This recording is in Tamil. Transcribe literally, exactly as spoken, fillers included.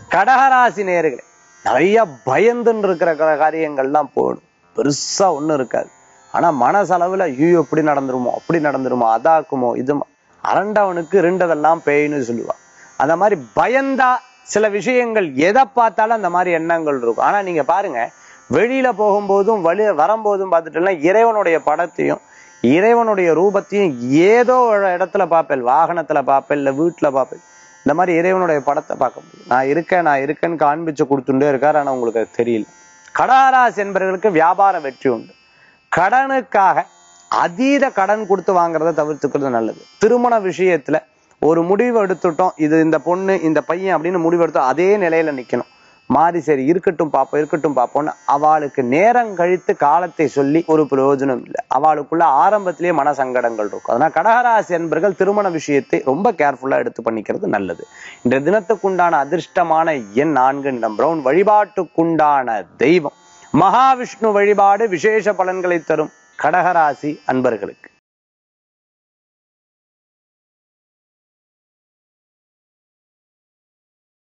கடகராசி நேயர்களே, நிறைய பயந்துன்னு இருக்கிற காரியங்கள்லாம் போடும், பெருசா ஒண்ணும் இருக்காது. ஆனா மனசளவுல ஐயோ எப்படி நடந்துருமோ அப்படி நடந்துருமோ அதாக்குமோ இது அரண்டவனுக்கு ரெண்டதெல்லாம் பேய்ன்னு சொல்லுவா. அந்த மாதிரி பயந்தா சில விஷயங்கள் எதை பார்த்தாலும் அந்த மாதிரி எண்ணங்கள் இருக்கும். ஆனா நீங்க பாருங்க, வெளியில போகும்போதும் வழி வரும்போதும் பார்த்துட்டோம்னா இறைவனுடைய படத்தையும் இறைவனுடைய ரூபத்தையும் ஏதோ ஒரு இடத்துல பார்ப்பேன், வாகனத்துல பார்ப்பேன், இல்ல வீட்டுல பார்ப்பேன். இந்த மாதிரி இறைவனுடைய படத்தை பார்க்க முடியும். நான் இருக்கேன் நான் இருக்கேன்னு காண்பிச்சு கொடுத்துட்டே இருக்காரு, ஆனா உங்களுக்கு அது தெரியல. கடகராசி என்பவர்களுக்கு வியாபார வெற்றி உண்டு. கடனுக்காக அதீத கடன் கொடுத்து வாங்குறத தவிர்த்துக்கிறது நல்லது. திருமண விஷயத்துல ஒரு முடிவு எடுத்துட்டோம், இது இந்த பொண்ணு இந்த பையன் அப்படின்னு முடிவு எடுத்தோம், அதே நிலையில நிக்கணும். மாறி சரி இருக்கட்டும் பாப்போம் இருக்கட்டும் பாப்போம்னு அவளுக்கு நேரம் கழித்து காலத்தை சொல்லி ஒரு பிரயோஜனம் இல்லை. அவளுக்குள்ள ஆரம்பத்திலேயே மன சங்கடங்கள் இருக்கும். அதனால கடகராசி என்பர்கள் திருமண விஷயத்தை ரொம்ப கேர்ஃபுல்லா எடுத்து பண்ணிக்கிறது நல்லது. இன்றைய தினத்துக்குண்டான அதிர்ஷ்டமான எண் நான்கு நிறம் பிரவுன். வழிபாட்டுக்குண்டான தெய்வம் மகாவிஷ்ணு வழிபாடு விசேஷ பலன்களை தரும் கடகராசி அன்பர்களுக்கு.